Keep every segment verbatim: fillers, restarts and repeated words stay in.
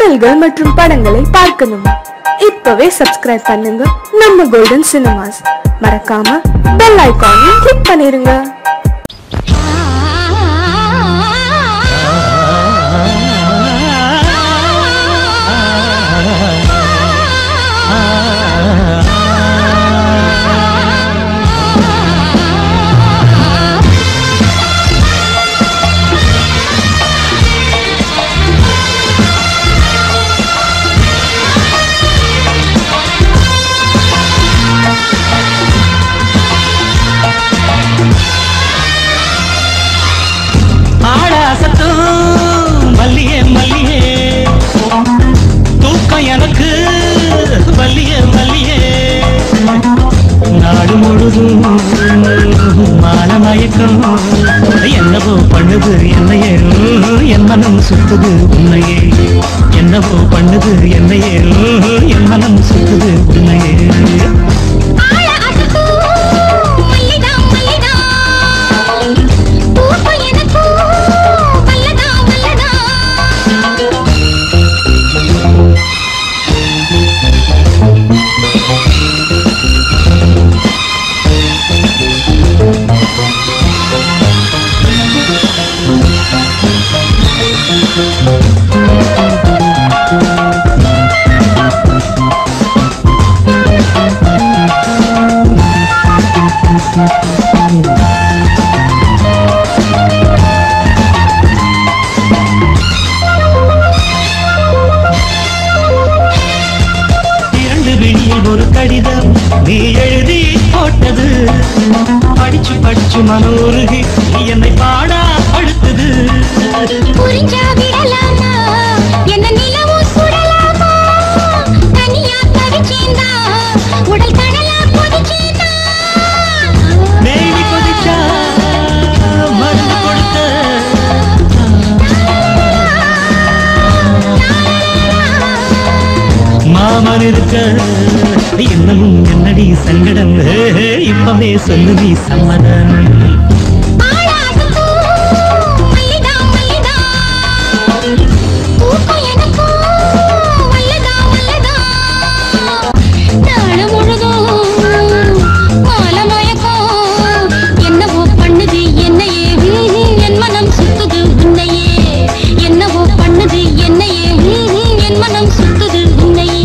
பாடல்கள் மற்றும் படங்களை பார்க்கணுமா? இப்பவே சப்ஸ்கிரைப் பண்ணுங்க நம்ம கோல்டன் சினிமாஸ். மறக்காம பெல் ஐகானையும் கிளிக் பண்ணிருங்க. மல்லியே மல்லியே தூக்கம் எனக்கு மல்லியே மல்லியே நாடு முழுதும் மானமயக்கம் என்னவோ பண்ணுது என்னையே என் மனம் சுத்துது உன்னையே என்னவோ பண்ணுது என்னையே என் மனம் சுத்துது உன்னையே ஒரு கடிதம் நீ எழுதி போட்டது படிச்சு படிச்சு மனோருகி நீ என்னை பாடா படுத்தது புரிஞ்சா விடலாமா என்ன நிலவும் சுடலாமா தனியா தவிச்சேந்தா உடல் கடலா கொதிச்சேந்தா மேவி கொதிச்சா மருந்து கொடுத்த மாமன் இருக்க இன்னமும் என்னடி சங்கடம் இப்பவே சொல்லு நீ சம்மதம் என்னவோ பண்ணுது என்னையே என் மனம் சுத்துது உன்னையே என்னவோ பண்ணுது என்னையே என் மனம் சுத்துது உன்னையே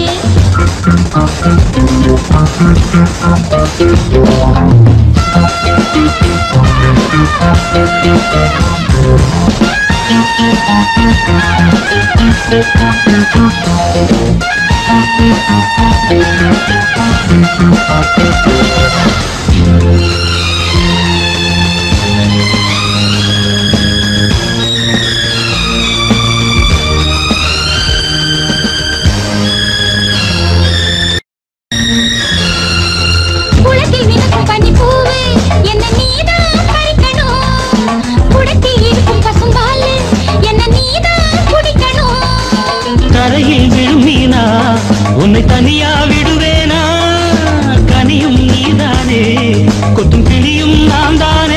கரையில் விழும் மீனா உன்னை தனியா விடுவேனா கனியும் நீதானே கொத்தும் கிளியும் நான் தானே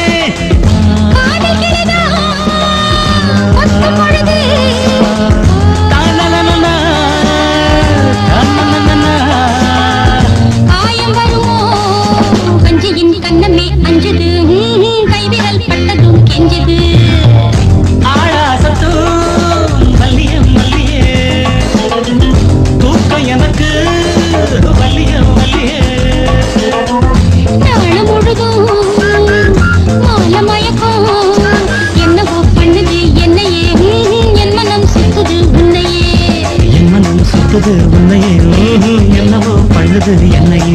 காயம் வருமோ வஞ்சியின் கண்ணமே அஞ்சது கைவிரல் பட்டதும் கெஞ்சது எனக்கு வலிய வலிய நாள முழுதும் மால மயக்கம் என்னவோ பண்ணுது என்னையே என் மனம் சுத்துது உன்னையே என் மனம் சுத்துது உன்னையே என்னவோ பண்ணுது என்னையே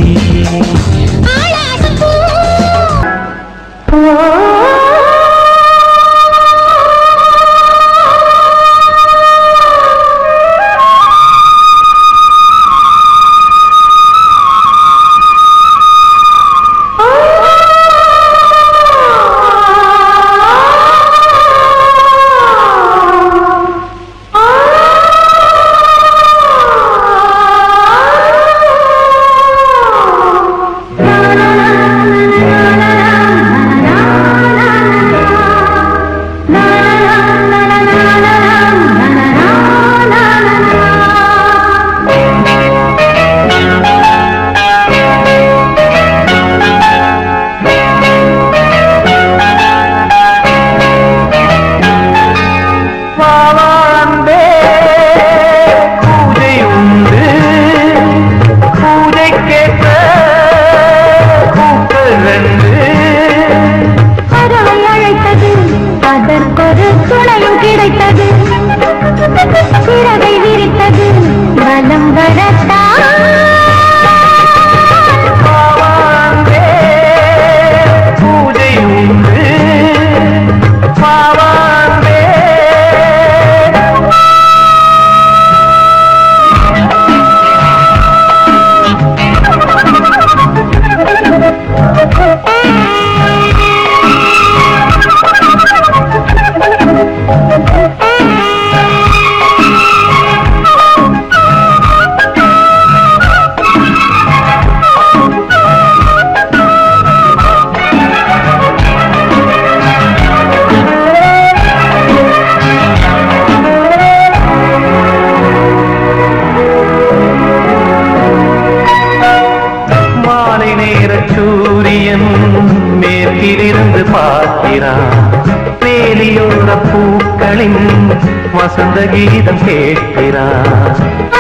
வசந்த கீதம் கேட்கிறார்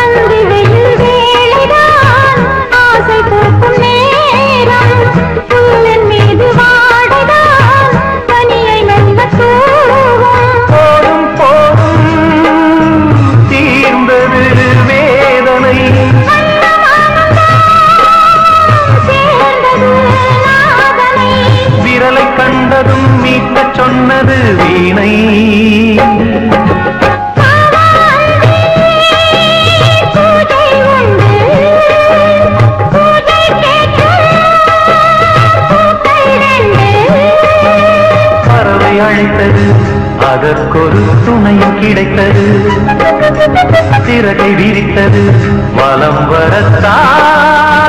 ஆசை போக்கும் நேரம் புல்லன் மீது வாடுதான் பனியை மெல்ல தூவும் போடும் போடும் தீர்ந்தது வேதனை சேர்ந்தது நாதனை விரலை கண்டதும் மீட்க சொன்னது வீணை அழைத்தது அதற்கொரு துணையும் கிடைத்தது சிறகை விரித்தது வலம் வரத்தான்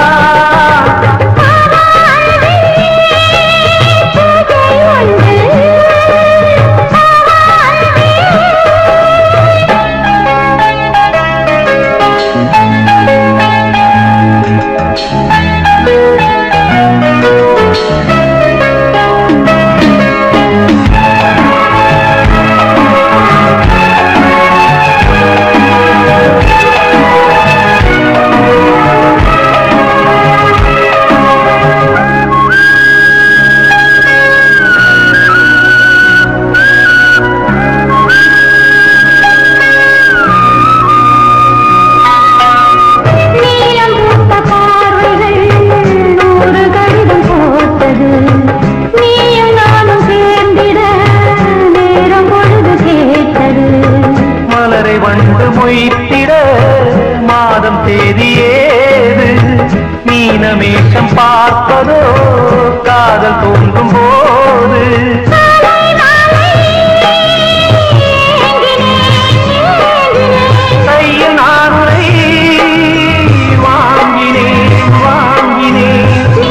மாதம் தேதியேது மீனமேஷம் பார்ப்பதோ காதல் தோன்றும் போது கையில் நானுரை வாங்கினேன் வாங்கினேன்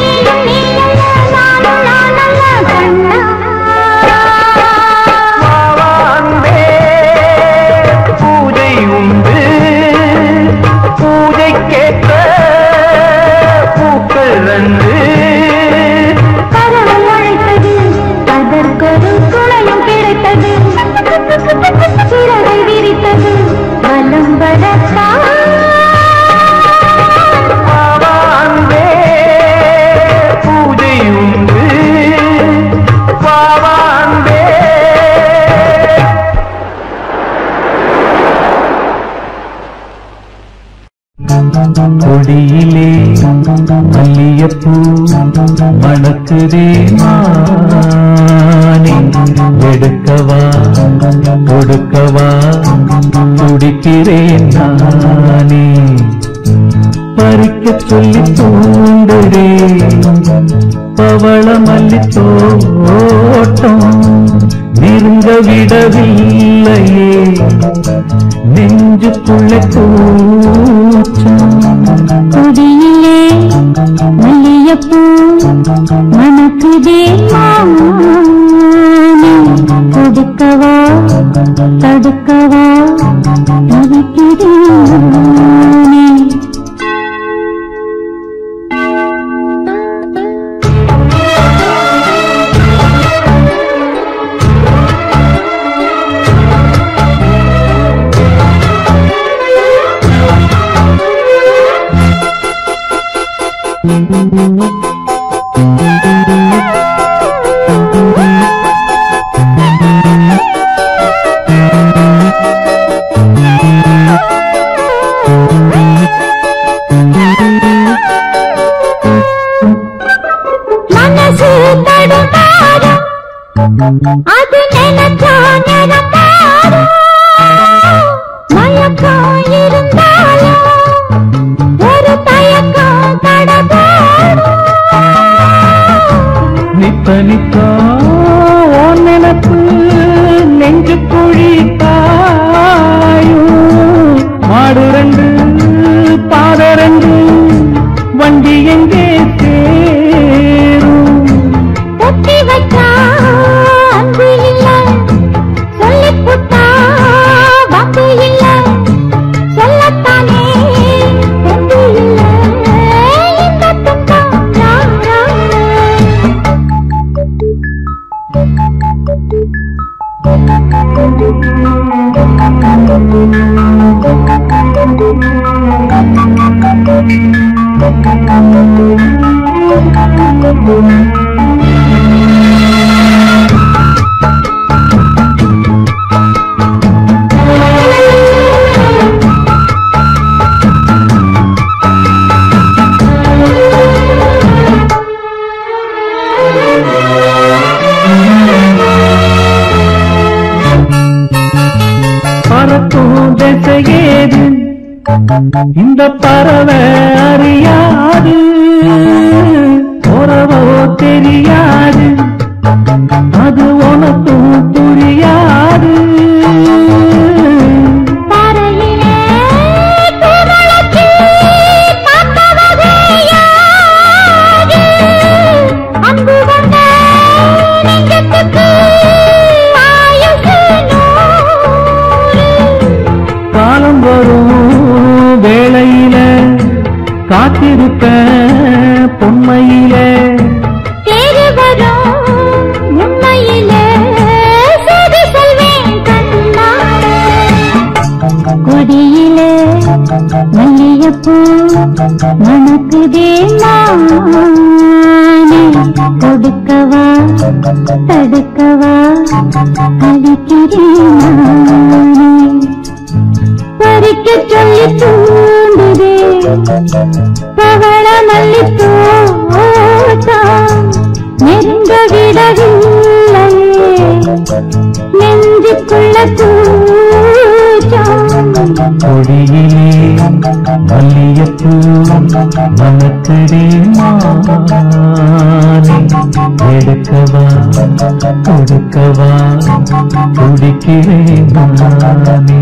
பூஜை உண்டு பூஜை கேட்க பூக்கள் ரெண்டு கடவுள் அழைத்தது அதற்கொரு துணையும் கிடைத்தது சிறகை விரித்தது வலம் வரத்தான் பூஜை உண்டு பாவாண்டே கொடியிலே மல்லியப்பூ மணக்குதே மானே எடுக்கவா கொடுக்கவா துடிக்கிறேன் நானே பறிக்க சொல்லி தூண்டுரே பவள மல்லி தோட்டம் நெருங்க விடவில்லையே நெஞ்சுக்குள்ளே கூச்சம் கொடியிலே மல்லியப்பூ மணக்குதே மானே கொடுக்கவா தடுக்கவா தவிக்கிறேன் நானே இந்த பறவை அறியாது உறவோ தெரியாது அது உனக்கும் புரியாது காலம் வரும் வேளையில காத்திருப்ப பொன்மையில தேடி வரும் உண்மையில செய்தி சொல்வேன் கண்ணால கொடியில மல்லியப்பூ மணக்குதே மானே கொடுக்கவா தடுக்கவா அடிக்கிறேன் நானே பறிக்க சொல்லி தூண்டுதே பவள மல்லி தோட்டம் நெருங்க விடவில்லையே நெஞ்சுக்குள்ள கூச்சம் கொடியிலே மல்லியப்பூ மணக்குதே மானே எடுக்கவா கொடுக்கவா துடிக்கிறேன் நானே.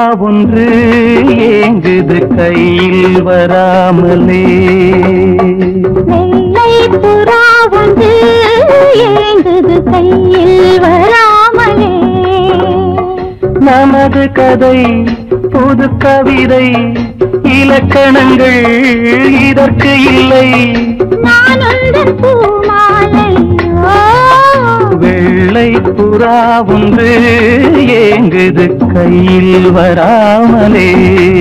ஒன்று ஏங்குது கையில் வராமலே. வெள்ளை புறா ஒன்று ஏங்குது கையில் வராமலே. நமது கதை புது கவிதை இலக்கணங்கள் இதற்கு இல்லை. நான் உந்தன் பூமாலை. வெள்ளை புறா ஒன்று ஏங்குது கையில் வராமலே.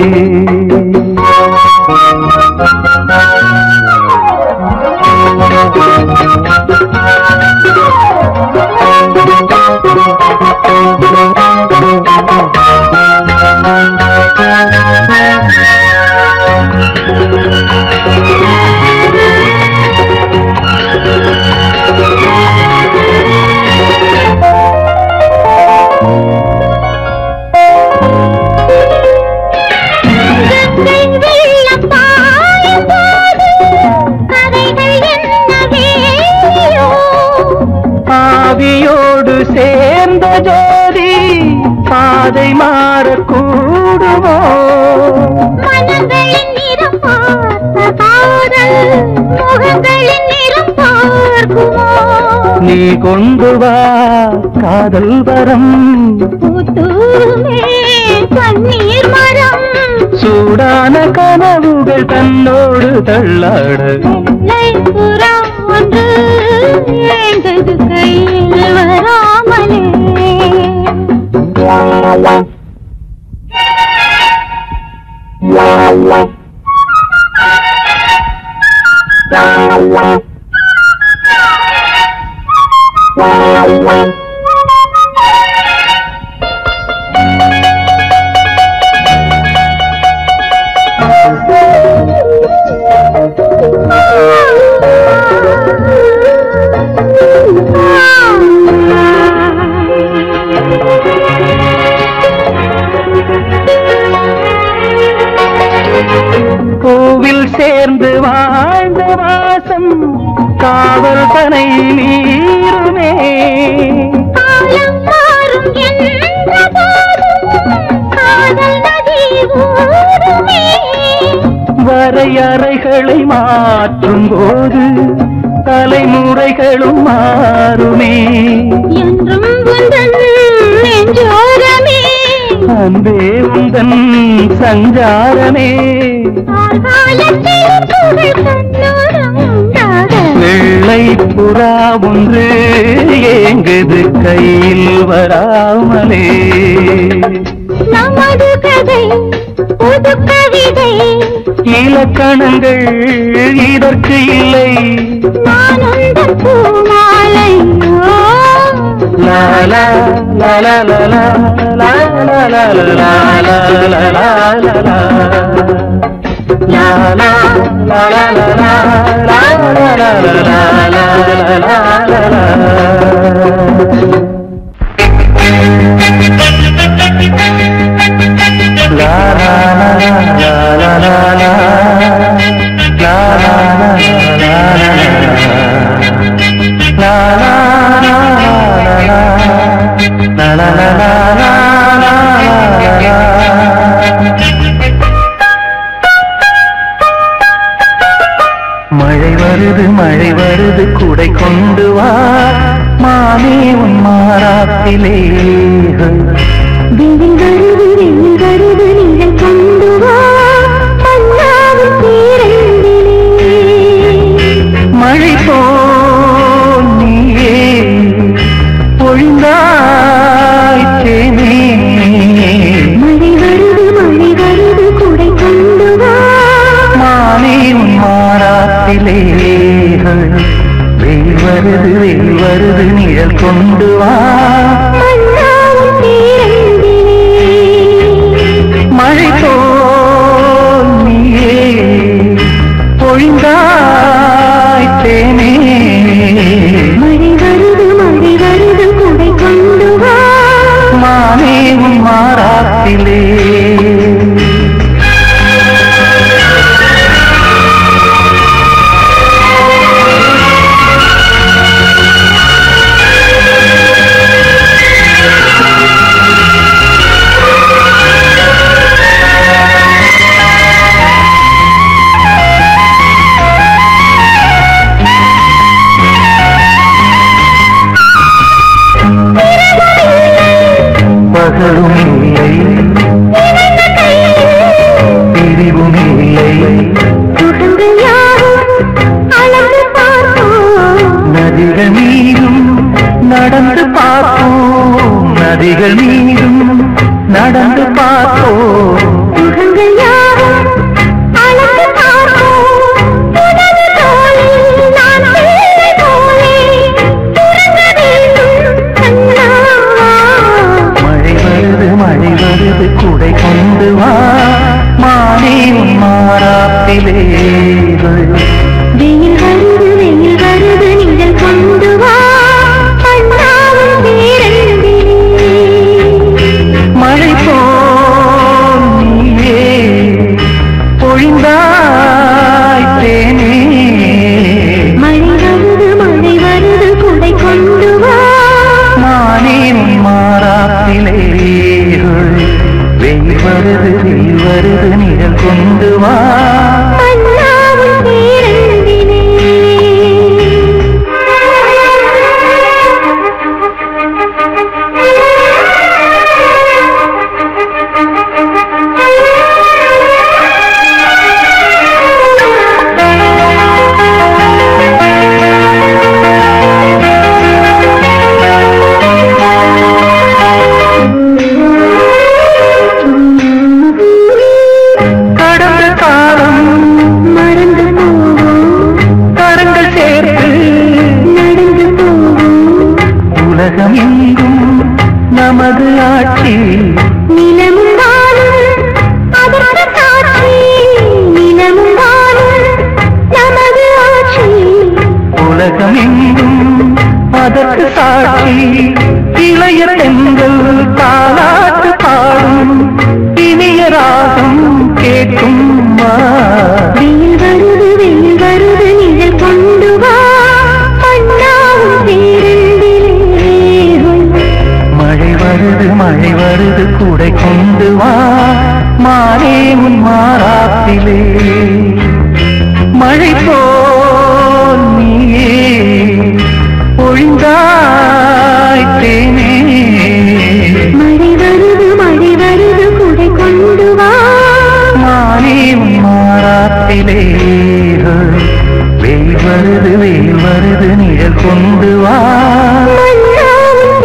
ஆவியோடு சேர்ந்த ஜோதி பாதை மாறக்கூடுமோ? மனங்களின் நிறம் பார்த்த காதல் முகங்களின் நிறம் பார்க்குமோ? நீ கொண்டு வா காதல் வரம். புத்தூமே பன்னீர் மரம். சூடான கனவுகள் தன்னோடு தள்ளாட. வெள்ளை புறா ஒன்று ஏங்குது கையில் வராமலே. கோவில் சேர்ந்து வாழ்ந்த வாசம் காவல் தனை மீறுமே. காலம் மாறும் என்ற போதும் காதல் நதி ஓடுமே. வரையறைகளை மாற்றும் போது தலைமுறைகளும் மாறுமே. என்றும் உந்தன் நெஞ்சோரமே. அன்பே உந்தன் சஞ்சாரமே. காலத்தில் புகழ் கண்ணோரமாக. வெள்ளை புறா ஒன்று ஏங்குது கையில் வராமலே. நமது கதை புது கவிதை இலக்கணங்கள் இதற்கு இல்லை. நான் உந்தன் பூமாலை. லா லா லா லா லா லா லா லா லா லா லா லா லா லா லா. La la la la la la la la la la la la la மழை வருது மழை வருது குடை கொண்டு வா மானே உன் மாறாப்பிலே. வெயில் வருது வெயில் வருது நீங்கள் கொண்டு வா மன்னாவின் பேரண்டிலே. மழை போல் நீயே பொழிந்தாய் தேனே. மழை வருது மழை வருது குடை கொண்டு வா மானே உன் மாறாப்பிலே. வெயில் வருது வெயில் வருது நிழல் கொண்டு வா மன்னாவின் பேரண்டிலே. மழை போல் நீயே பொழிந்தாய் தேனே. மழை வருது மழை வருது குடை கொண்டு வா மானே உன் மாறாப்பிலே. நதிகள் மீதும் நடந்து பார்ப்போம் நதிகள் மீதும் நடந்து பார்ப்போம் முகங்கள் யாவும் அளந்து பார்ப்போம் உனது தோளில் நான் பிள்ளை போலே உறங்க வேண்டும் கண்ணா மழை வருது மழை வருது குடை கொண்டு வா மானே உன் மாறாப்பிலே வெயில் வருது வெயில் வருது நீங்கள் கொண்டு வா அண்ணாவும் பேரன்பிலே மழை போல் நீயே பொழிந்தாய் தேனே மழை வருது மழை வருது குடை கொண்டு வா மானே உன் மாறாப்பிலே வெயில் வருது வெயில் வருது நிழல் கொண்டு வா அண்ணாவும் பேரன்பிலே கடந்த காலம் மறந்து போவோம் கரங்கள் சேர்த்து நடந்து போவோம் உலகம் எங்கும் நமது ஆட்சி நிலமும் வானும் அதற்கு சாட்சி நிலமும் வானும் நமது ஆட்சி உலகம் எங்கும் அதற்கு சாட்சி இளைய பெண்கள் தாலாட்டு பாடும் இனிய ராகம் கேட்கும் வெயில் வருது வெயில் வருது நிழல் கொண்டு வா அண்ணாவும் பேரன்பிலே மழை வருது மழை வருது கூடை கொண்டு வா மாறே உன் மாறாப்பிலே மழை போல் நீயே பொழிந்தாய் தேனே மழை வருது மழை வருது குடை கொண்டு வா மாறே உன் மாறாப்பிலே வெயில் வருது வெயில் வருது நிழல் கொண்டு வா அண்ணாவும்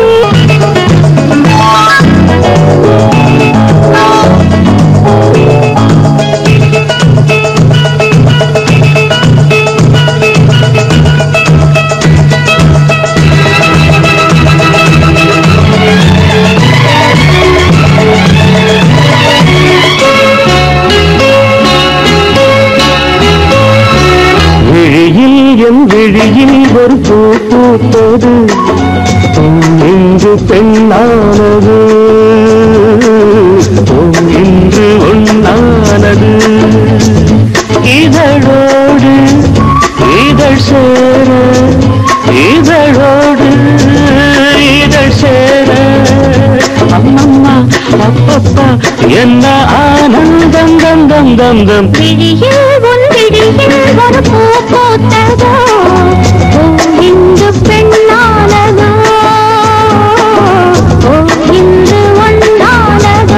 விழியில் என் விழியில் ஒரு பூ பூத்தது இன்று பெண்ணானது இன்று ஒன்னானது இதழோடு இதழ் சேர இதழோடு இதழ் சேர அம்மம்மா அப்பப்பா என்ன ஆனந்தம் தம் தம் தம் தம் விழியில் உன் விழியில் ஒரு பூ பூத்ததோ ஓ இன்று பெண்ணானதோ ஓ இன்று ஒன்றானதோ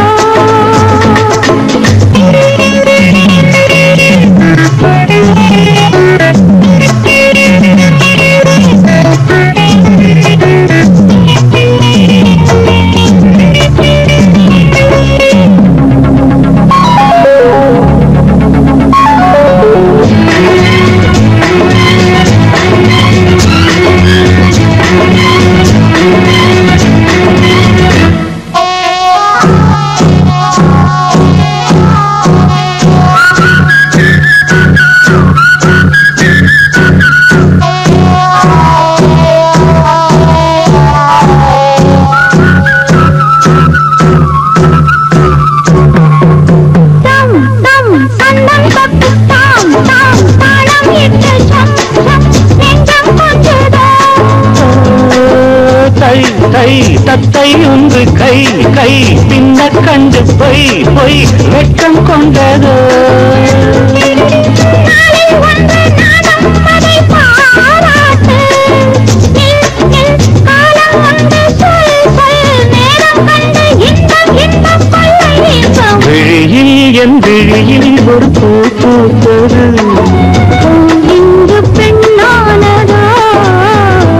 கை தத்தை ஒன்று கை கை பின்ன கண்டு பொய் பொய் வெட்கம் கொண்டதோ விழியில் என் விழியில் ஒரு பூ பூத்தது இன்று பெண்ணானதோ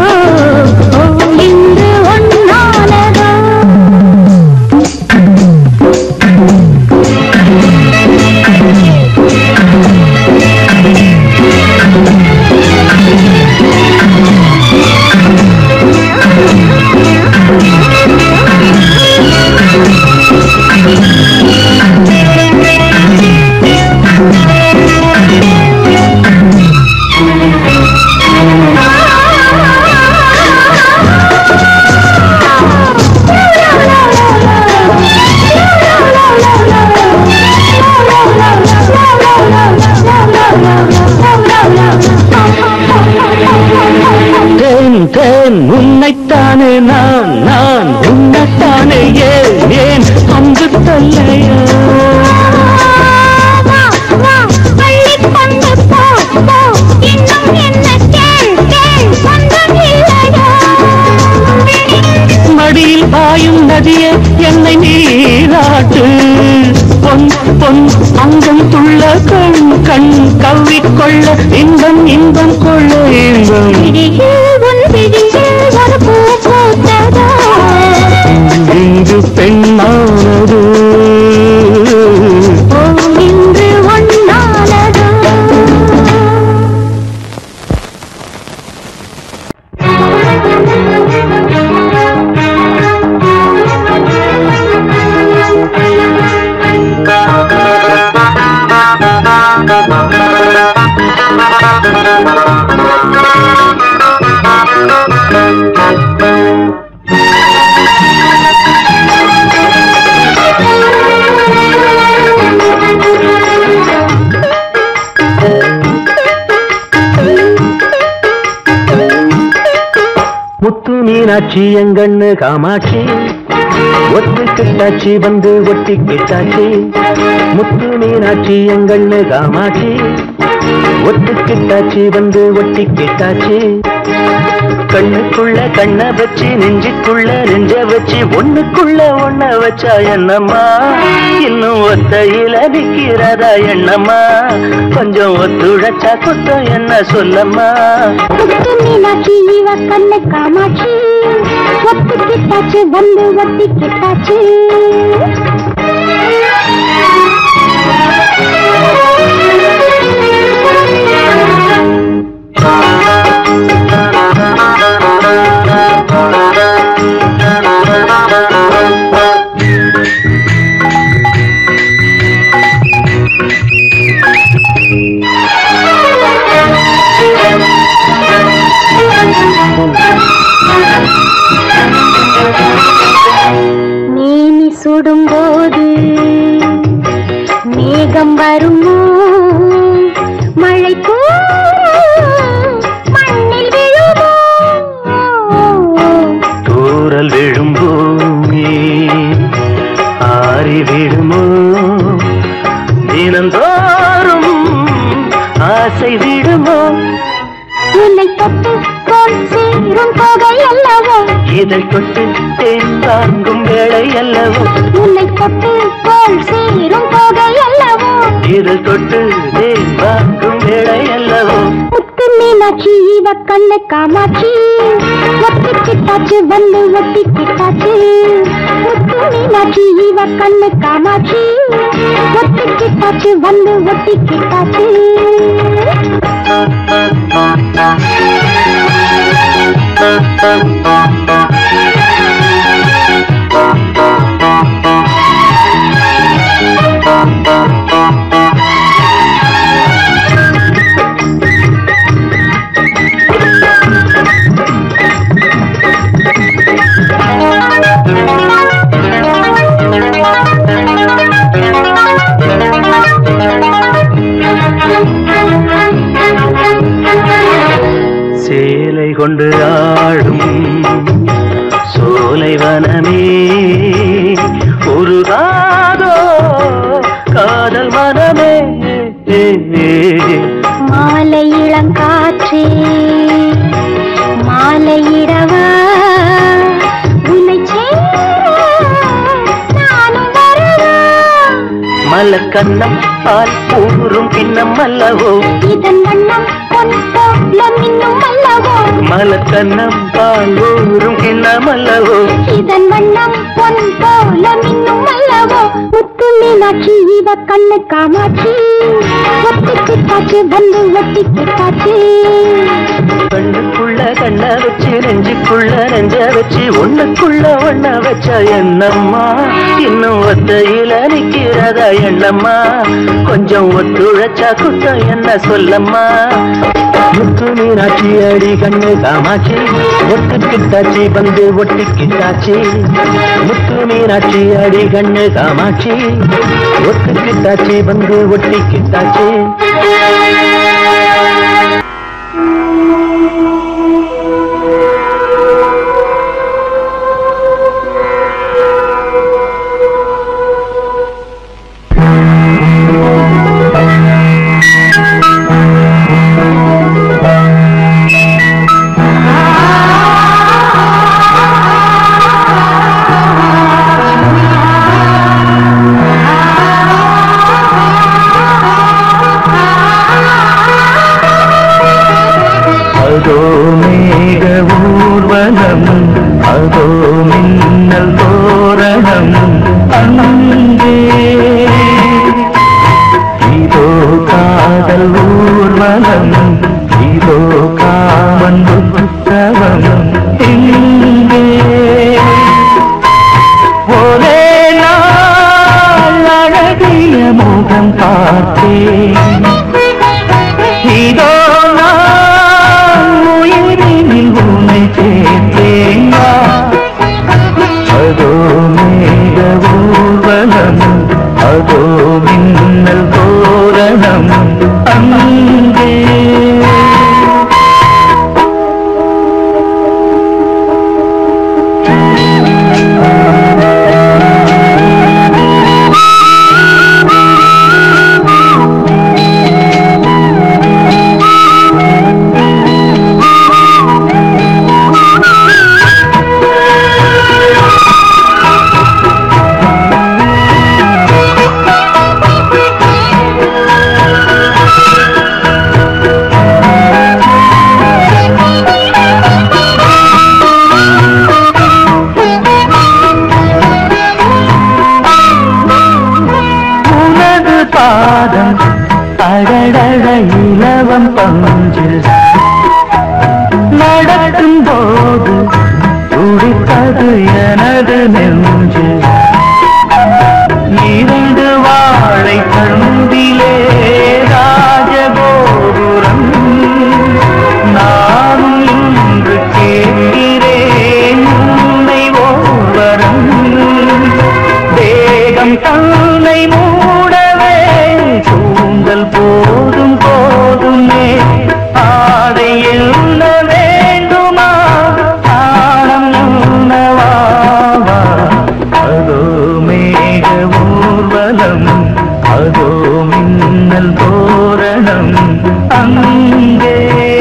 உன்னைத்தானே நான் நான் உன்னைத்தானே ஏன் ஏன் அங்கு தல்லையா மடியில் பாயும் நதியே என்னை நீராட்டு பொன் பொன் அங்கம் துள்ள கண் கண் கவ்விக்கொள்ள இன்பம் இன்பம் கொள்ள இன்பம் இங்கு பெண்ணானது இன்று ஒன்னானது முத்து மீனாட்சி எங்கண்ணு காமாட்சி ஒத்து கிட்டாச்சி வந்து ஒட்டி கிட்டாச்சி முத்து மீனாட்சி எங்கண்ணு காமாட்சி ஒத்து கிட்டாச்சி வந்து ஒட்டி கிட்டாச்சி கண்ணுக்குள்ள கண்ண வச்சு நெஞ்சுக்குள்ள நெஞ்ச வச்சு ஒண்ணுக்குள்ள ஒண்ண வச்சா என்னம்மா இன்னும் ஒத்தையில நிக்கிறதா எண்ணம்மா கொஞ்சம் ஒத்துழைச்சா குத்தம் என்ன சொல்லம்மா மீனாட்சி இவ கண்ணு காமாட்சி ஒத்து கிட்டாச்சு வந்து ஒட்டி கிட்டாச்சு மேனி சுடும்போது மேகம் வருமோ மழை மண்ணில் விழுமோ தூரல் விழும்போமே ஆறி விடுமோ தினந்தோறும் ஆசை விடுமோ உன்னை தொட்டு போல் சேரும் தொகை அல்லவோ இதை தொட்டு தேன் வாங்கும் வேளை அல்லவோ உன்னை தொட்டு போல் சேரும் தொகை அல்லவோ இதை தொட்டு தேன் வாங்கும் வேளை அல்லவோ முத்து மீனாட்சி இவ கண்ணு காமாட்சி ஒட்டி கிட்டாச்சு வந்து ஒட்டி கிட்டாச்சு முத்து மீனாட்சி இவ கண்ணு காமாட்சி ஒட்டி கிட்டாச்சு வந்து ஒட்டி கிட்டாச்சு சேலை கொண்டு ஆடும் சோலை வனமே ஒரு காதோ காதல் மனமே மாலை இளங்காற்றே மாலையிடவா உன்னை நானும் வரவா மலர் கண்ணம் பால் ஊறும் பின்னம் அல்லவோ இதன் வண்ணம் பொன் போல மின்னும் அல்லவோ மலர் கண்ணம் பால் ஊறும் கிண்ணம் அல்லவோ இதன் வண்ணம் பொன் போல மின்னும் அல்லவோ முத்து மீனாட்சி இவ கண்ணு காமாட்சி ஒட்டி கிட்டாச்சு வந்து ஒட்டி கிட்டாச்சு கண்ணுக்குள்ள கண்ண வச்சு நெஞ்சுக்குள்ள நெஞ்ச வச்சு ஒண்ணுக்குள்ள ஒண்ண வச்ச என்னம்மா இன்னும் ஒத்தையில நிக்கிறதா எண்ணம்மா கொஞ்சம் ஒத்துழைச்சா குத்தம் என்ன சொல்லம்மா முத்து மீனாட்சி அடி கண்ணு காமாட்சி ஒட்டு கிட்டாச்சி வந்து ஒட்டி கிட்டாச்சி முத்து மீனாட்சி அடி கண்ணு காமாட்சி ஒட்டு கிட்டாச்சி வந்து ஒட்டி கிட்டாச்சி அதோ மேக ஊர்வலம் அதோ மின்னல் தோரணம் அங்கே இதோ காதல் ஊர்வலம் இதோ காமன் உற்சவம் எங்கே ஒரே நாள் அழகிய முகம் பார்த்தேன் இதோ நான் உயிரினில் உன்னை சேர்த்தேன் அதோ மேக ஊர்வலம் அதோ மின்னல் தோரணம் அங்கே அடடட இலவம் பஞ்சு நடக்கும் போது துடித்தது எனது நெஞ்சு இரண்டு வாழை கண்டிலே ராஜகோபுரம் நானும் இன்று கேட்கிறேன் உன்னை ஓர்வரம் தேகம் தன்னை மூடவே கூந்தல் போதும் போதுமே ஆடை என்ன வேண்டுமா தானம் என்னவா அதோ மேக ஊர்வலம் அதோ மின்னல் தோரணம் அங்கே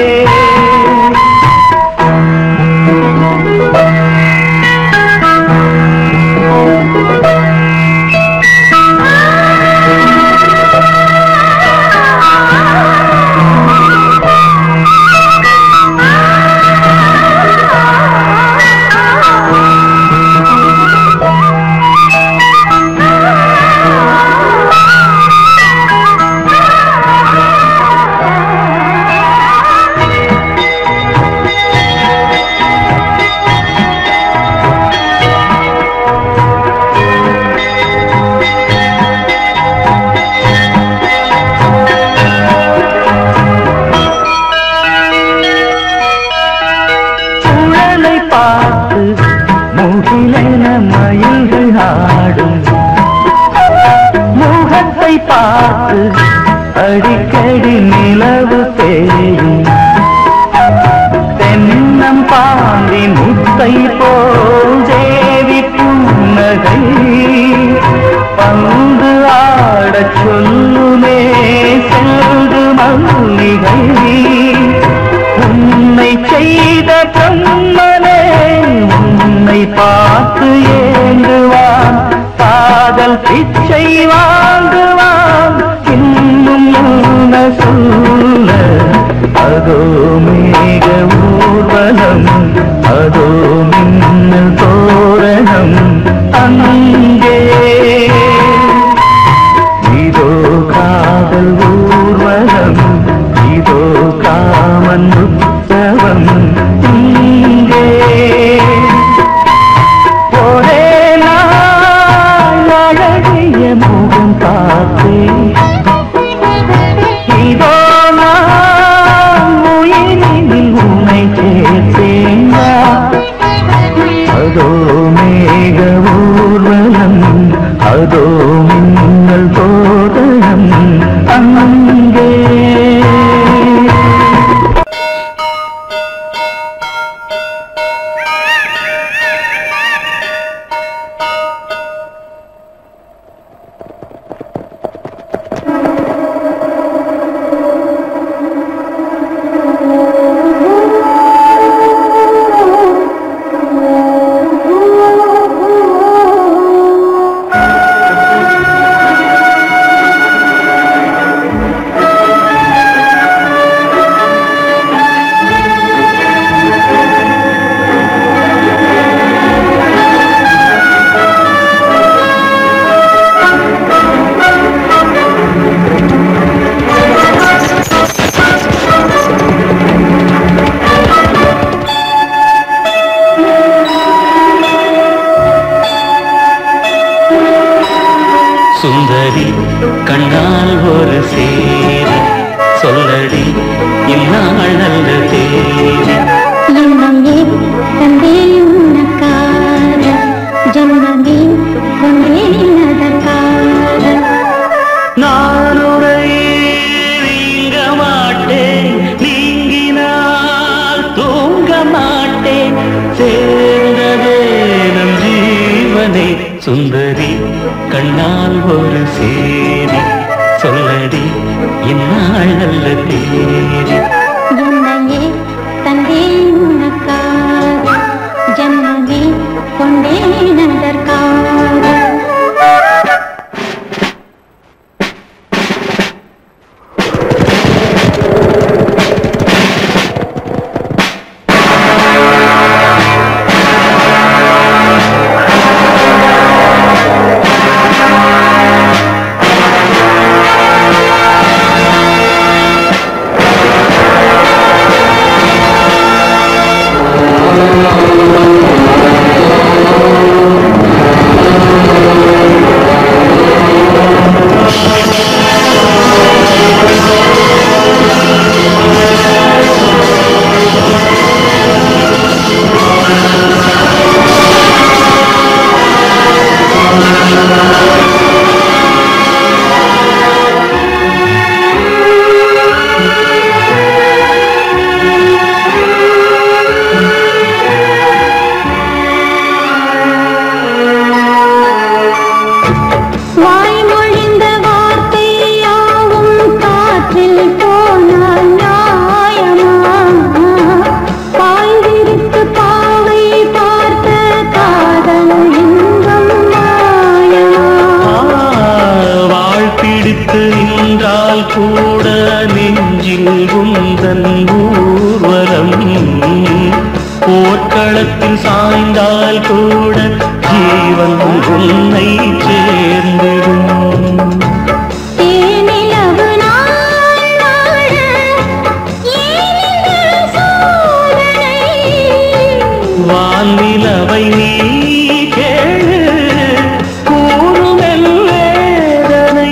முகிலென மயில்கள் ஆடும் முகத்தை பார்த்து அடிக்கடி நிலவு தேயும் தென்னம் பாண்டி முத்தை போல் தேவி புன்னகை பந்து ஆடச் சொல்லுமே செல்து மல்லிகை உன்னை செய்த பிரம்மனே உன்னை பார்த்து ஏங்குவான் காதல் பிச்சை வாங்குவான் இன்னும் என்ன சொல்ல அதோ மேக ஊர்வலம் அதோ மின்னல் தோரணம் அங்கே இதோ காதல் ஊர்வலம் இதோ காமன் உற்சவம் இங்கே ஒரே நாள் அழகிய முகம் பார்த்தேன் இதோ நான் உயிரினில் உன்னை சேர்த்தேன் அதோ மேக ஊர்வலம் அதோ மின்னல் தோரணம் அங்கே சுந்தரி கண்ணால் ஒரு சேரி சொல்லடி இந்நாள் நல்ல தேதி. என்னையே தந்தேன் உனக்காக ஜன்மமே கொண்டேன் அதற்காக. கூட நெஞ்சில் உந்தன் ஊர்வலம் போர்க்களத்தில் சாய்ந்தால் கூட ஜீவன் உன்னை சேர்ந்திடும். வானிலவை நீ கேளு கூறுமென் வேதனை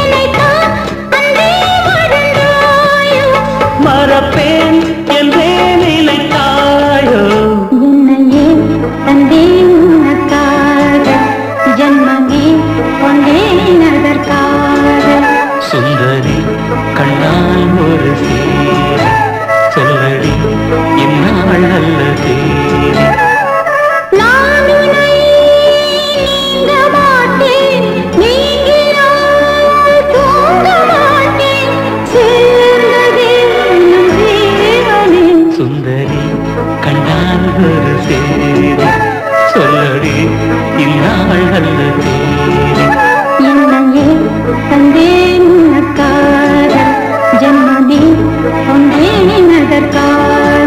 மறப்பேன் என்றே நிலைத்தாயோ. என்னையே தந்தேன் உனக்காக ஜன்மமே கொண்டேன் அதற்காக. சுந்தரி கண்ணால் ஒரு சேரி சொல்லடி இந்நாள் நல்ல தேதி. நான் உன்னை நீங்க மாட்டேன் நீங்கினால் தூங்க மாட்டேன் சேர்ந்ததே நம் ஜீவனே. சுந்தரி கண்ணால் ஒரு சேரி சொல்லடி இந்நாள் நல்ல தேதி. என்னையே தந்தேன் உனக்காக ஜன்மமே கொண்டேன் அதற்காக.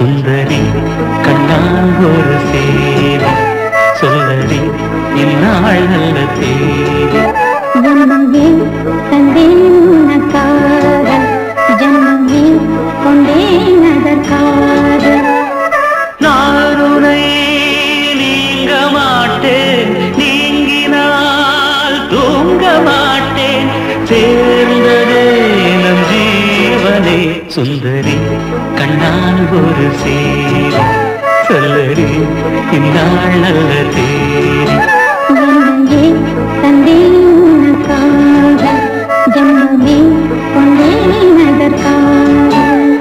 சுந்தரி கண்ணால் ஒரு சேரி சொல்லடி இந்நாள் நல்ல தேதி ஜன்மமே தந்தேன் உனக்காக ஜன்மமே கொண்டேன் அதற்காக நாருனை நீங்க மாட்டேன் நீங்கினால் தூங்க மாட்டேன் சேர்ந்ததே நம் ஜீவனே சுந்தரி கண்ணால் ஒரு சேரி சொல்லடி இந்நாள் நல்ல தேதி ஜன்மமே தந்தேன் உனக்காக ஜன்மமே கொண்டேன் அதற்காக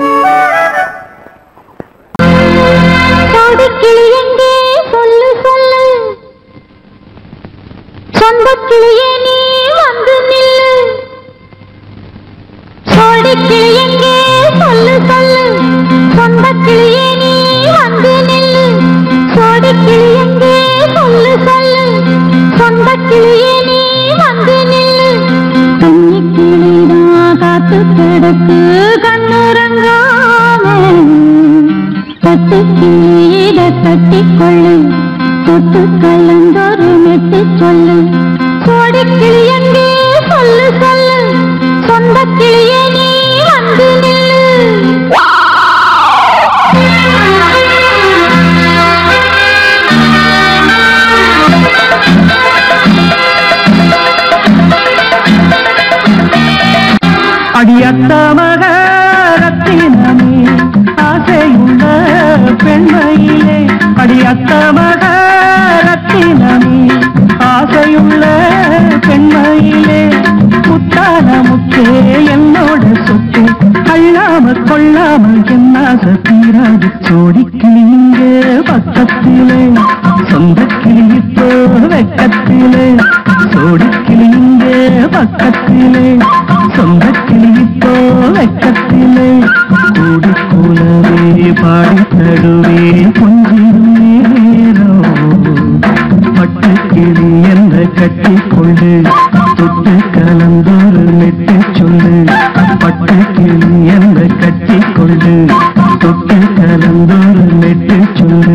சோடிக்கிளி எங்கே சொல்லு சொல்லு சொந்தக்கிளியே நீ வந்து நில்லு சோடிக்கிளி எங்கே சொல்லு சொல்லு சொந்தக்கிளியே நீ வந்து நில்லு சோடிக்கிளி எங்கே சொல்லு சொல்லு சொந்தக்கிளியே நீ வந்து நில்லு கன்னிக்கிளிதான் காத்து கிடக்கு கண்ணுறங்காம தட்டுக்கிளியிட தட்டிக்கொள்ளு தொட்டு கலந்தொரு மெட்டு சொல்லு சோடிக்கிளி எங்கே சொல்லு சொல்லு சொந்தக்கிளியே நீ வந்து நில்லு அடியத்த மகரத்தினமே ஆசையுள்ள பெண்மையிலே அடியத்த மகரத்தினமே ஆசையுள்ள பெண்மையிலே முத்தான முத்தே என்னோட சொத்து அள்ளாம கொள்ளாம என்னாச தீராது சோடிக்கிளி இங்கே பக்கத்திலே சொந்தக்கிளி இப்போ வெக்கத்திலே சோடிக்கிளி இங்கே பக்கத்திலே சொந்தக்கிளி இப்போ வெக்கத்திலே கூடி கூலவே பாடி தடுவே கொஞ்சிடும் நேரம் பட்டுக்கிளி என்ன கட்டிக்கொண்டு தொட்டு கலந்தொரு மெட்டு சொல்லு பட்டுக்கிளி என்ன கட்டிக்கொண்டு தொட்டு கலந்தொரு மெட்டு சொல்லு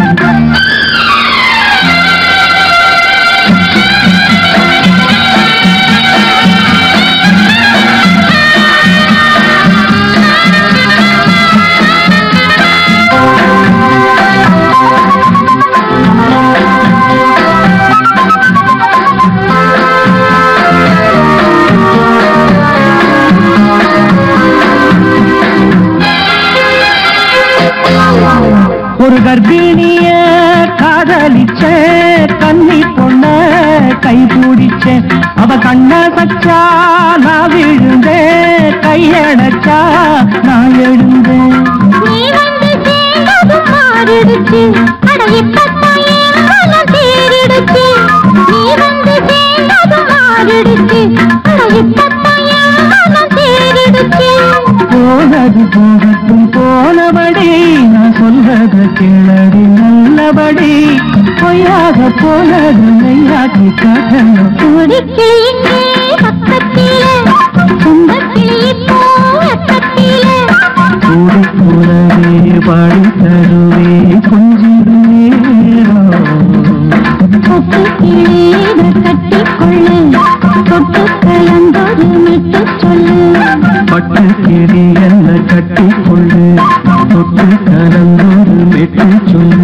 ஒரு கர்ப்பிணிய காதலிச்ச கண்ணி பொண்ண கை பிடிச்ச அவ கண்ண சச்சா நான் விழுந்தேன் கையடைச்சா நான் எழுந்தேன் நீ வந்து சேர்ந்ததும் மாறிடுச்சு அட இப்பத்தான் என் மனம் தேறிடுச்சு நீ வந்து சேர்ந்ததும் மாறிடுச்சு அட இப்பத்தான் என் மனம் தேறிடுச்சு போனது போகட்டும் போனபடி நான் சொல்றது கேளடி நல்லபடி பொய்யாக போனது மெய்யாக்கி காட்டணும் சோடிக்கிளி இங்கே பக்கத்திலே சொந்தக்கிளி இப்போ வெக்கத்திலே கூடி கூடவே பாடி தருவே கொஞ்சிடும் நேரம் தொட்டுக்கிளியிட கட்டிக்கொள்ளு தொட்டு கலந்தொரு மெட்டு சொல்லு பட்டுக்கிளி என்ன கட்டிக்கொள்ளு தொட்டு கலந்தொரு மெட்டு சொல்லு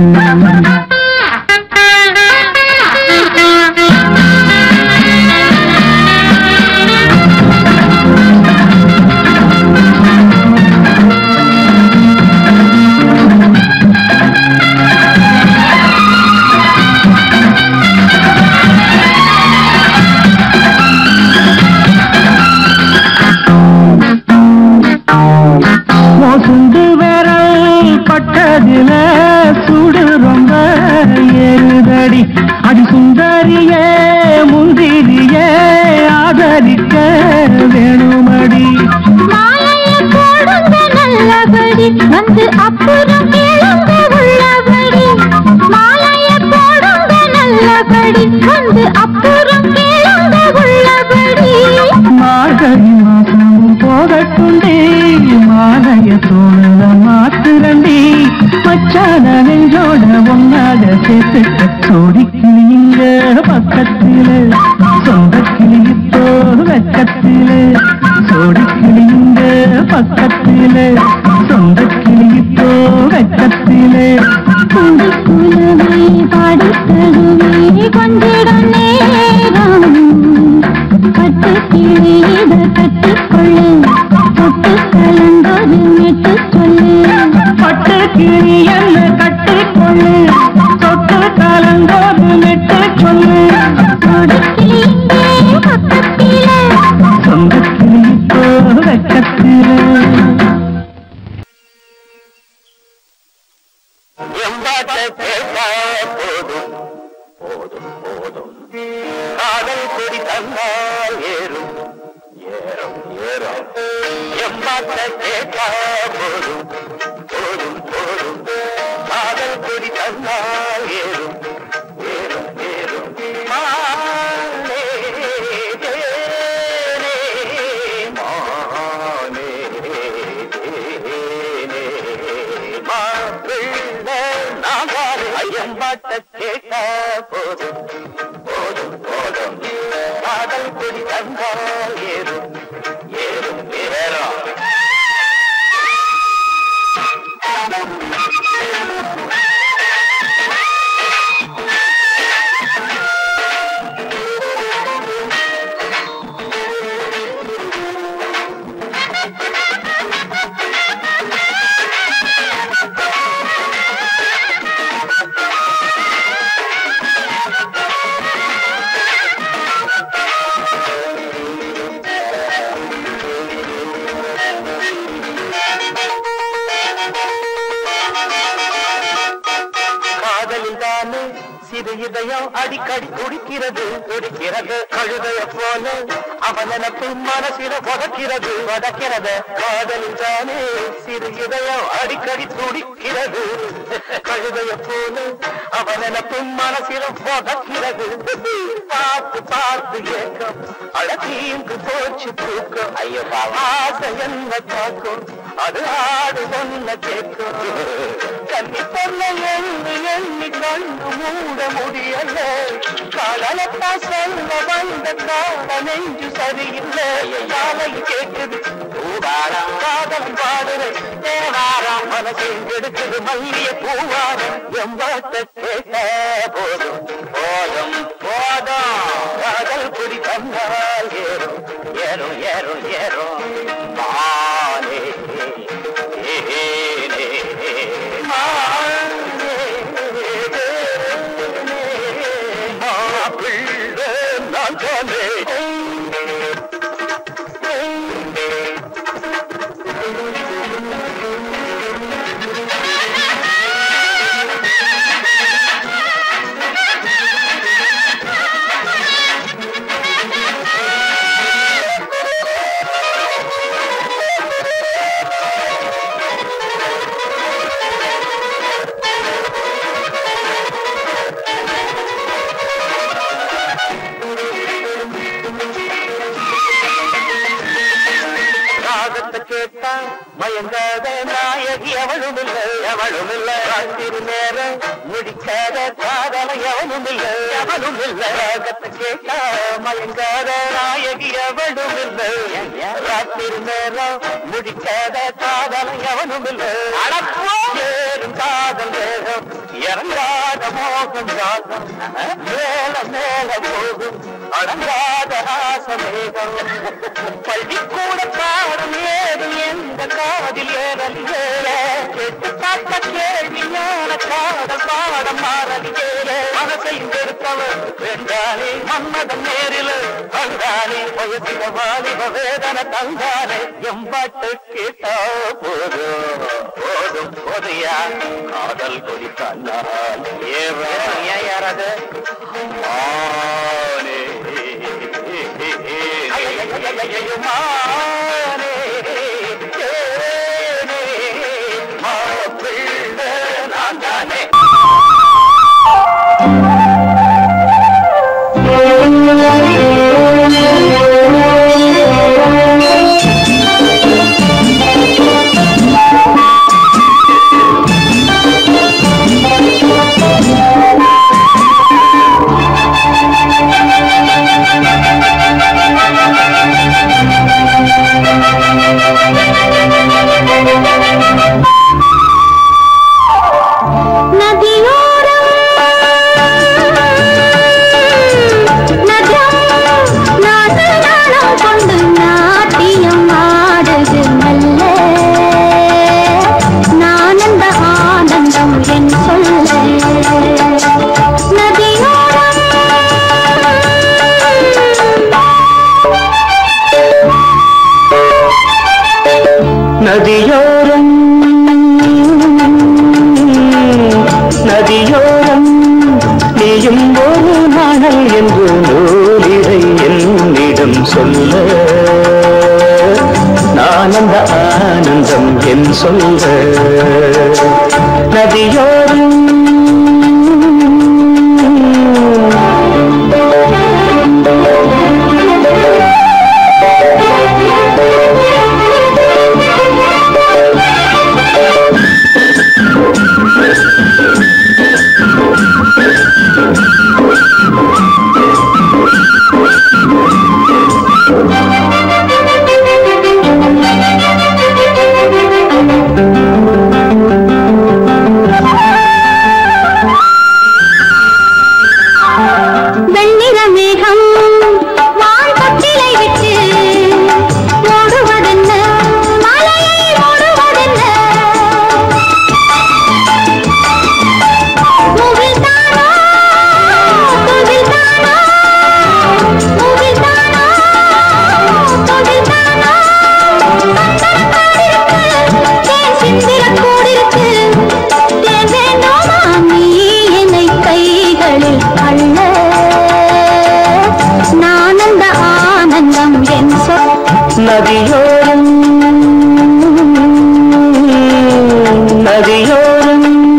வெக்கத்திலே சோடிக்கிளியுங்க பக்கத்திலே சொந்த கிளி இப்போ வெக்கத்திலே குலவை பாடித்ததுமே கொஞ்சிடம் நேரம் பட்டு கிளி இத கட்டிக்கொள்ளு தொட்டு கலந்தொரு மெட்டு சொல்லு பட்டு கிளி என்ன கட்டிக்கொள்ளு தொட்டு கலந்தொரு மெட்டு சொல்லு பக்கத்திலே சொந்த கிளி இப்போ வெக்கத்திலே எம்பாட்ட கேட்டா போதும் போதும் போதும் காதல் கொடி தந்தால் ஏறும் ஏறும் ஏறும் எம்பாட்ட கேட்டா போதும் போதும் போதும் காதல் கொடி தந்தால் ஏறும் ஏறும் ஏறும் மானே தேனே மானே தேனே மாப்பிள்ளை நாங்காரு ஐயம்பாட்ட கேட்டா போதும் போதும் போதும் காதல் கொடி தந்தால் ஏறும் ஏறும் ஏறும் சிறு இதயம் அடிக்கடி துடிக்கிறது துடிக்கிறது கழுதைய போல அவன் நினப்பு மனசில வதக்கிறது வதக்கிறது காதலில் தானே சிறு இதயம் அடிக்கடி துடிக்கிறது கழுதைய போல அவன் நினப்பு மனசில வதக்கிறது பார்த்து பார்த்து ஏக்கம் அழகீங்கு போச்சு தூக்கம் ஐயோ ஆசை என்ன காக்கும் அது ஆடு ஒன்ன கேட்கும் கண்ணி பொண்ண எண்ணி எண்ணி கண்ணு மூட முடியல காதலப்பா சொல்ல வந்த கால நெஞ்சு சரியில்லை காலை கேட்குது பூவாரம் காதலம் பாடுறேன் தேவாரம் மனசை எடுக்குது மல்லிய பூவாரம் எம்பாட்ட கேட்ட போதும் போதும் போதும் காதல் குடி தந்தால் ஏறும் ஏறும் ஏறும் ஏறும் மானே ஏனே மானே மாப்பிள்ளை நான் தானே கேட்டா மயங்காத நாயகி அவளும் இல்லை அவளும் இல்லை ராத்திரி நேரம் முடிக்காத காதல எவனும் இல்லை அவளும் இல்லை ராகத்தை கேட்டா மயங்காத நாயகி அவளும் இல்லை ராத்திரி நேரம் முடிக்காத காதல எவனும் இல்லை ஏறும் காதல் வேகம் இறங்காத மோகம் ராகம் மேல மேல போகும் அடங்காத ஆசமேகம் பள்ளிக்கூட பாடம் ஏது எந்த காதில் ஏறலியே கேட்டு பார்த்த கேள்வி ஞான காதல் பாடம் மாறலியே மனசை எடுத்தவர் வென்றானே மன்மதன் நேரில் வந்தானே வயசில வாலிப வேதனை தந்தானே எம்பாட்டு கேட்டா போதும் போதும் போதையா காதல் கொடி தந்தால் ஏறது மானே மானே தேனே மாப்பிள்ளை நான் தானே சொல்ல நான் அந்த ஆனந்தம் என் சொல்ல நதியோரும் நதியோரம் நதியோரம்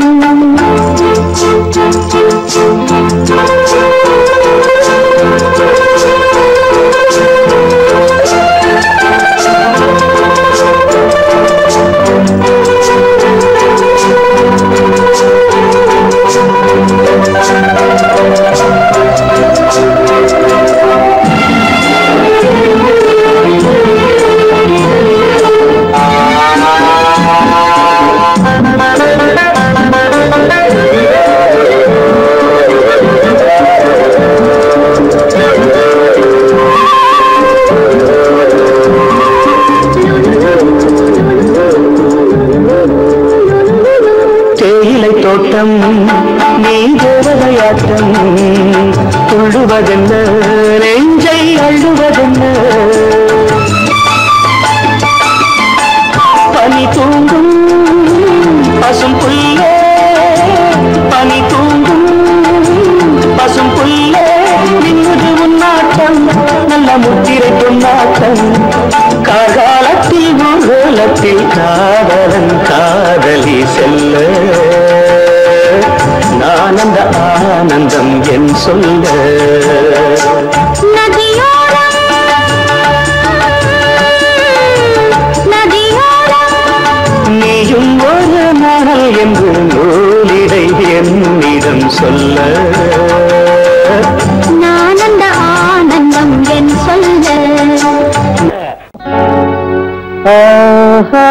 தோட்டம் நீ தேவதையாட்டம் துள்ளுவதென்ன நெஞ்சை அள்ளுவதென்ன பனி தூங்கும் பசும் புல்லே பனி தூங்கும் பசும் புல்லே நின்று உன்னாட்டம் நல்ல முத்திரை பொன்னாட்டம் காகாலத்தில் ஊழலத்தில் காதலன் காதலி செல்ல ஆனந்த ஆனந்தம் என் சொல்ல நதியோரம் நதியோரம் நீயும் ஒரு மணல் என்று நூலிடை என்னிடம் சொல்ல ஆனந்த ஆனந்தம் என் சொல்ல ஆஹா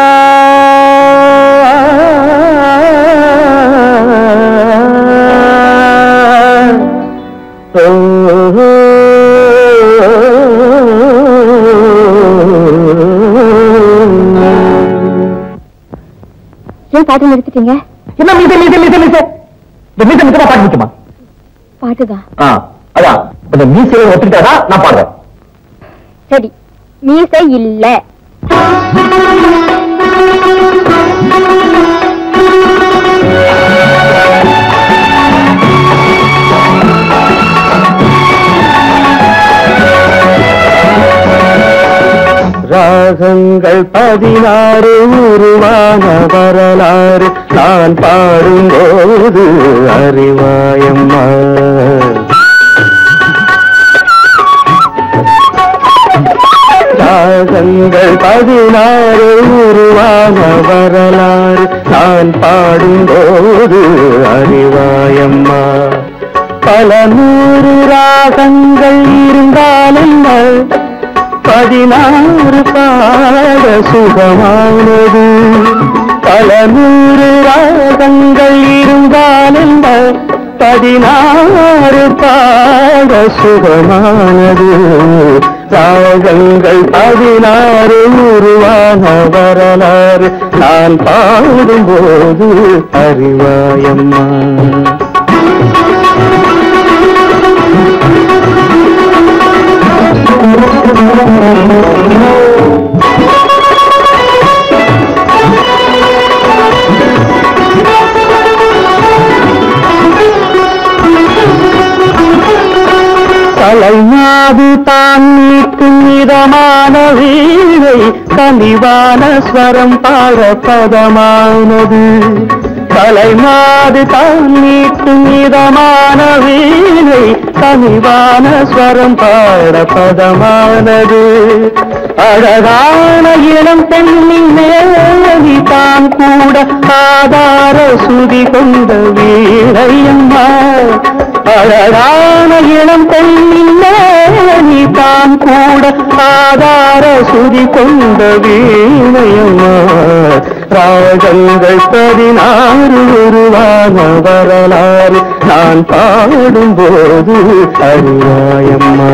பாட்டு நிறுத்திட்டீங்க என்ன மீசை மீசை மீசை மீசை இந்த மீசை மித்தமா பாட்டு நிற்குமா பாட்டுதான் அதான் இந்த மீசையை ஒத்துக்கிட்டாதான் நான் பாடுறேன் சரி மீசை இல்ல ராகங்கள் பதினாறு உருவான வரலாறு நான் பாடும்போது அறிவாயம்மா ராகங்கள் பதினாறு உருவான வரலாறு நான் பாடும்போது அறிவாயம்மா பல நூறு ராகங்கள் இருந்தாலும் பதினாறு பாட சுகமானது பல நூறு ராகங்கள் இருந்தாலும் பதினாறு பாட சுகமானது ராகங்கள் பதினாறு உருவான வரலாறு நான் பாடும்போது அறிவாயம்மா கலைஞாத மாது தான் நீட்டும் மிதமான வீணை கனிவான ஸ்வரம் பாட பதமானது. தலை மாது தான் நீட்டும் மிதமான வீணை கனிவான ஸ்வரம் பாட பதமானது. அழகான இளம் பெண்ணின் மேலி தான் கூட ஆதார சுதி கொண்ட வீணையம்மா. அழகான இளம் பெண்ணின் மேலி தான் கூட ஆதார சுதி கொண்ட வீணையம்மா. ராகங்கள் பதினாறு உருவான வரலாறு நான் பாடும்போது அறிவாயம்மா.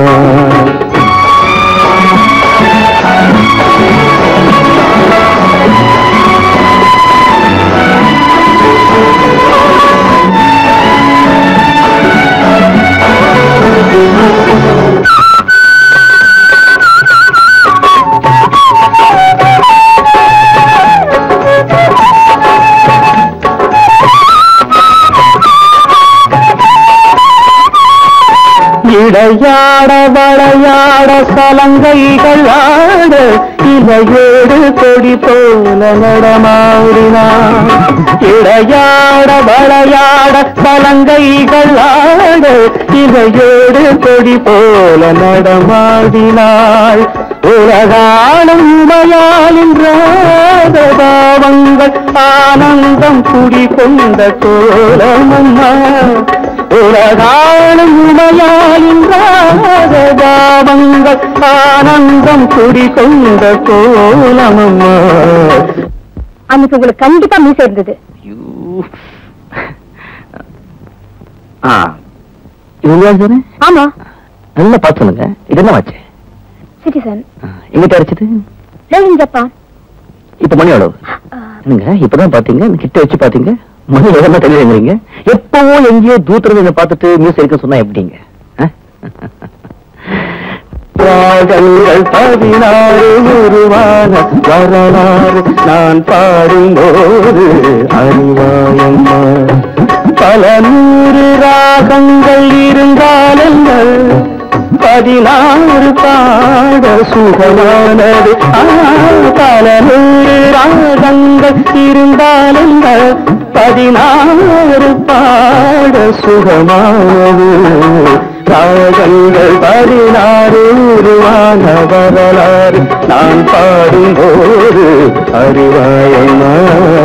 இடையாட வளையாட சலங்கைகள் ஆட இலையோடு கொடி போல நடமாடினான். இடையாட வளையாட சலங்கைகள் ஆட இலையோடு கொடி போல நடமாடினாள். உலகாலும் உமையாளின் ராகபாவங்கள் ஆனந்தம் குடி கொண்ட கோலமம்மா. உலகாலும் உமையாளின் ராகபாவங்கள் ஆனந்தம் குடி கொண்ட கோலமம்மா. அன்னைக்கு உங்களுக்கு கண்டிப்பா மீசை இருந்தது. ஆமா, நல்லா பார்த்து சொல்லுங்க. இது என்ன வாட்ச்? சிட்டிசன். எங்க கிடைச்சது? ஜப்பான். இப்ப மணி எவ்வளவு? என்னங்க இப்பதான் பாத்தீங்க, கிட்ட வச்சு பாத்தீங்க, மணி எவ்வளவு தெரியுறீங்க? எப்பவோ எங்கேயோ தூத்துறது பார்த்துட்டு நியூஸ் இருக்க சொன்னா எப்படிங்க? ராகங்கள் பதினாறு உருவான வரலாறு நான் பாடும்போது அறிவாயம்மா. பல நூறு ராகங்கள் இருந்தாலும் பதினாறு பாட சுகமானது. பல நூறு ராகங்கள் இருந்தாலும் பதினாறு பாட சுகமானது. ராகங்கள் பதினாறு உருவான வரலாறு நான் பாடும்போது அறிவாயம்மா.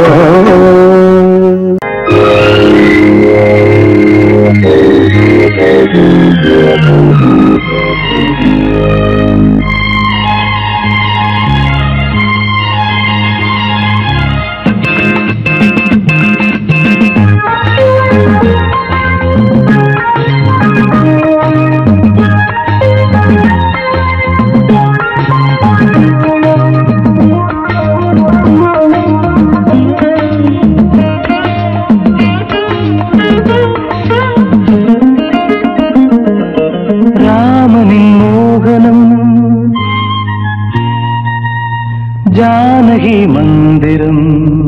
ஜானகி மந்திரம்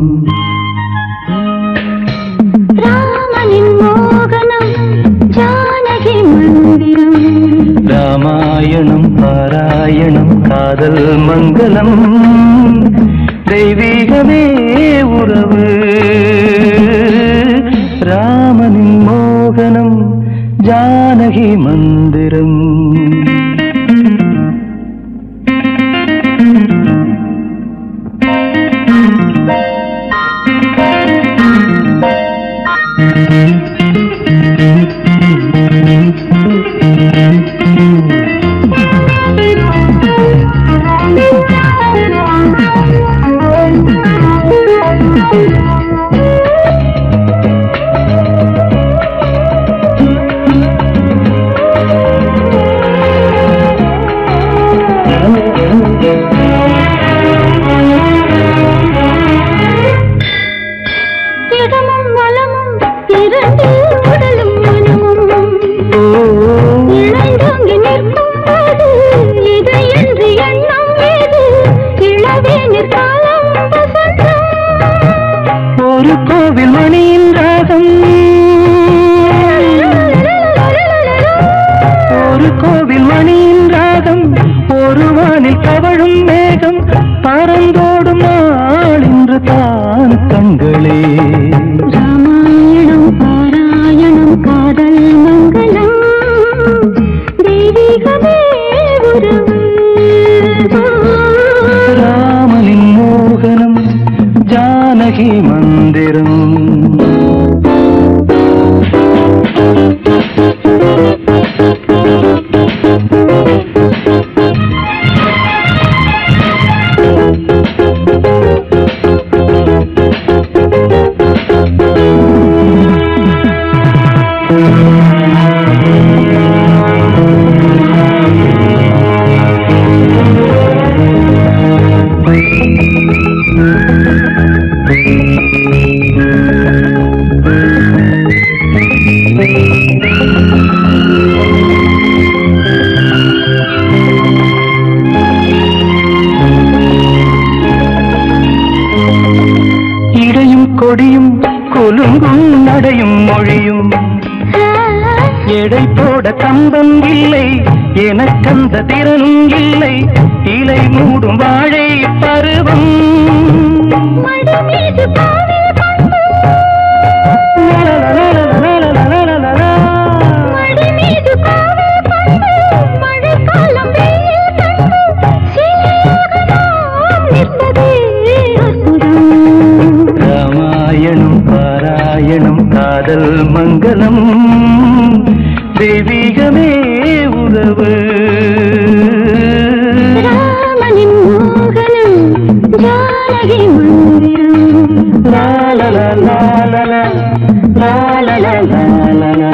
ராமனின் மோகனம் ஜானகி மந்திரம் ராமாயணம் பாராயணம் காதல் மங்களம் தெய்வீகமே உறவு ராமனின் மோகனம் ஜானகி மந்திரம் கம்பம் இல்லை எனக்கந்த திறனும் இல்லை இலை மூடும் வாழை பருவம் ராமாயணம் பாராயணம் காதல் மங்களம் தெய்வீகமே உறவு ராமனின் மோகனம் ஜானகி மந்திரம் லா லா லா லா லா லா லா லா லா.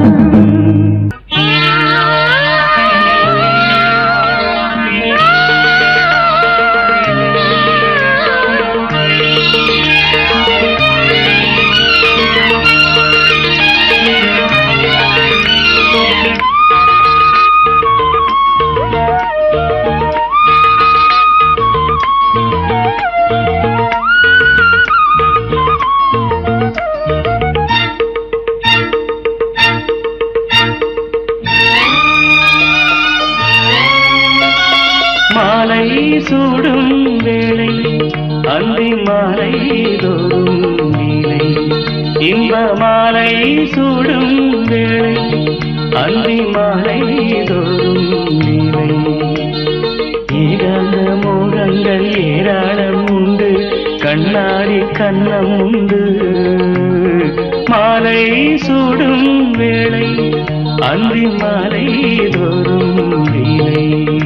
மாலை சூடும் வேளை அந்தி மாலை தோறும் நீலை இன்ப மாலை சூடும் வேளை அந்தி மாலை தோறும் நீலை ஏகாந்த மோகங்கள் ஏராளம் உண்டு கண்ணாடி கண்ணம் உண்டு மாலை சூடும் வேளை அந்தி மாலை தோறும் நீலை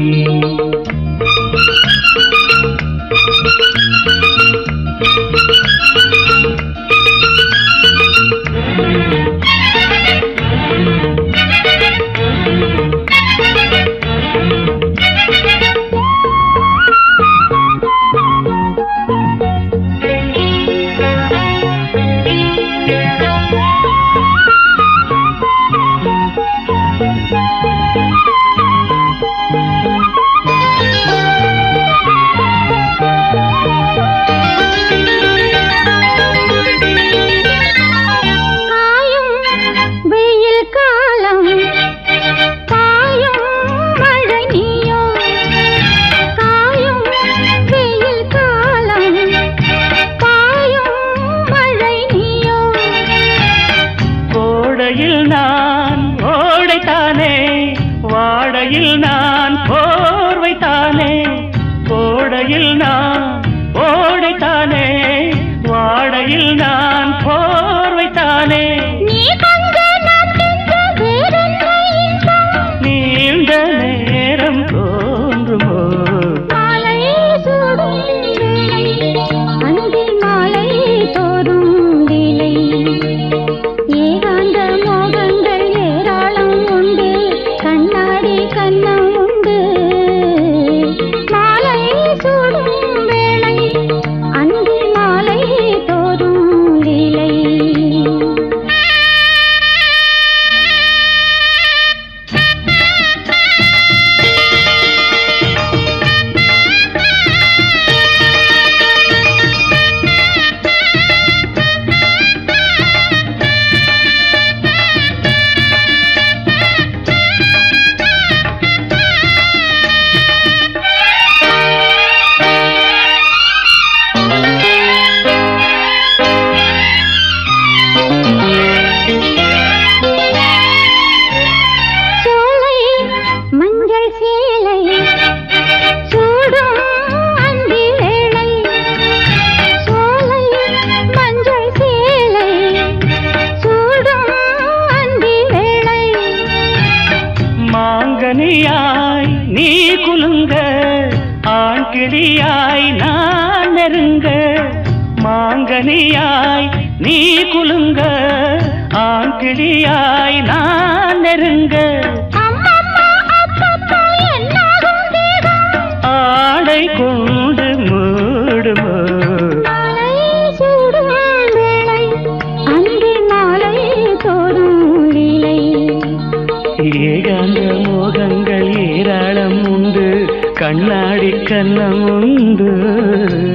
கோடையில் நான் போர்வைத்தானே கோடையில் நான் ஓடைத்தானே வாடையில் நான் போர்வைத்தானே நீண்ட நேரம் தோன்றுமோ மாலை சூடும் அந்தில் மாலை தோறும் லீலை ஏகாந்த மோகங்கள் ஏராளம் உண்டு கண்ணாடி கண்ணம் உண்டு மாலை சூடும் வேளை அந்தில் மாலை தோறும் லீலை மாங்கனியாய் நீ குலுங்க ஆண் கிளியாய் நான் நெருங்க மாங்கனியாய் நீ குலுங்க ஆண் கிளியாய் நான் நெருங்க ஆடை கொண்டு மூடுமோ ஏகாந்த மோகங்கள் ஏராளம் உண்டு கண்ணாடி கண்ணம் உண்டு